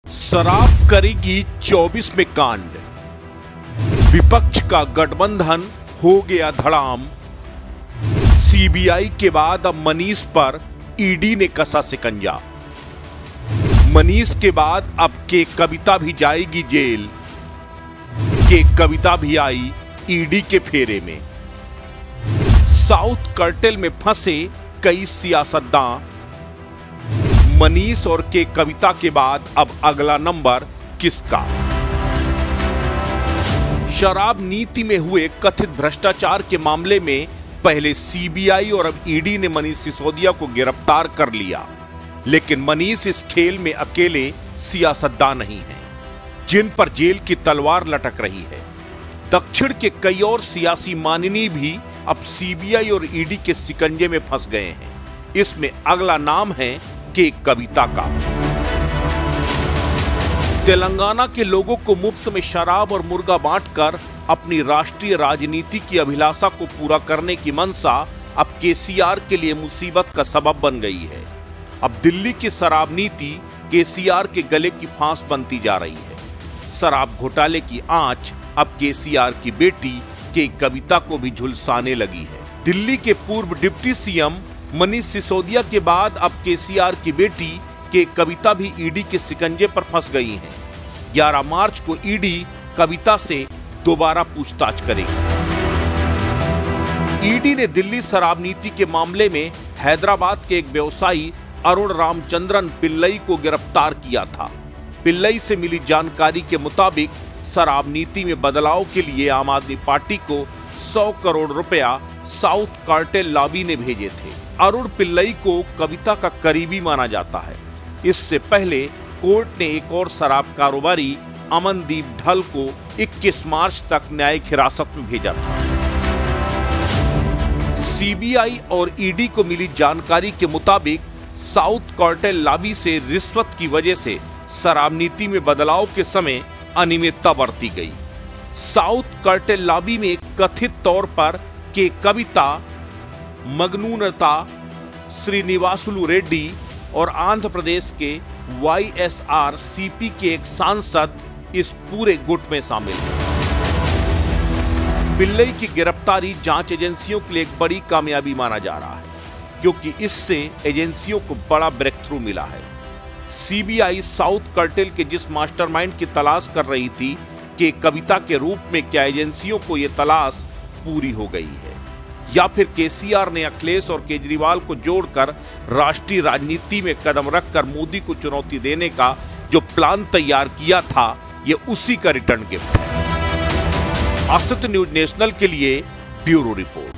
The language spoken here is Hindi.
शराब करेगी 24 में कांड, विपक्ष का गठबंधन हो गया धड़ाम। सीबीआई के बाद अब मनीष पर ईडी ने कसा शिकंजा। मनीष के बाद अब के कविता भी जाएगी जेल। के कविता भी आई ईडी के फेरे में। साउथ कार्टेल में फंसे कई सियासतदान। मनीष और के कविता के बाद अब अगला नंबर किसका? शराब नीति में हुए कथित भ्रष्टाचार के मामले में पहले सीबीआई और अब ईडी ने मनीष सिसोदिया को गिरफ्तार कर लिया, लेकिन मनीष इस खेल में अकेले सियासतदान नहीं हैं, जिन पर जेल की तलवार लटक रही है। दक्षिण के कई और सियासी माननी भी अब सीबीआई और ईडी के शिकंजे में फंस गए हैं। इसमें अगला नाम है के कविता का। तेलंगाना के लोगों को मुफ्त में शराब और मुर्गा बांटकर अपनी राष्ट्रीय राजनीति की अभिलाषा को पूरा करने की मंशा अब केसीआर के लिए मुसीबत का सबब बन गई है। अब दिल्ली की शराब नीति केसीआर के गले की फांस बनती जा रही है। शराब घोटाले की आंच अब केसीआर की बेटी के कविता को भी झुलसाने लगी है। दिल्ली के पूर्व डिप्टी सीएम मनीष सिसोदिया के बाद अब केसीआर की बेटी के कविता भी ईडी के शिकंजे पर फंस गई हैं। 11 मार्च को ईडी कविता से दोबारा पूछताछ करेगी। ईडी ने दिल्ली शराब नीति के मामले में हैदराबाद के एक व्यवसायी अरुण रामचंद्रन पिल्लई को गिरफ्तार किया था। पिल्लई से मिली जानकारी के मुताबिक शराब नीति में बदलाव के लिए आम आदमी पार्टी को 100 करोड़ रुपया साउथ कार्टेल लॉबी ने भेजे थे। अरुण पिल्लई को कविता का करीबी माना जाता है। इससे पहले कोर्ट ने एक और शराब कारोबारी अमनदीप ढल को 21 मार्च तक न्यायिक हिरासत में भेजा था। सीबीआई और ईडी को मिली जानकारी के मुताबिक साउथ कार्टेल लॉबी से रिश्वत की वजह से शराब नीति में बदलाव के समय अनियमितता बरती गई। साउथ कार्टेल लॉबी में कथित तौर पर के कविता, मगनूनता, श्रीनिवासुलु रेड्डी और आंध्र प्रदेश के वाईएसआरसीपी के एक सांसद इस पूरे गुट में शामिल हैं। पिल्लई की गिरफ्तारी जांच एजेंसियों के लिए एक बड़ी कामयाबी माना जा रहा है, क्योंकि इससे एजेंसियों को बड़ा ब्रेक थ्रू मिला है। सीबीआई साउथ कार्टेल के जिस मास्टरमाइंड की तलाश कर रही थी कि कविता के रूप में, क्या एजेंसियों को यह तलाश पूरी हो गई है, या फिर केसीआर ने अखिलेश और केजरीवाल को जोड़कर राष्ट्रीय राजनीति में कदम रखकर मोदी को चुनौती देने का जो प्लान तैयार किया था, ये उसी का रिटर्न गिफ्ट है। अस्तित्व न्यूज नेशनल के लिए ब्यूरो रिपोर्ट।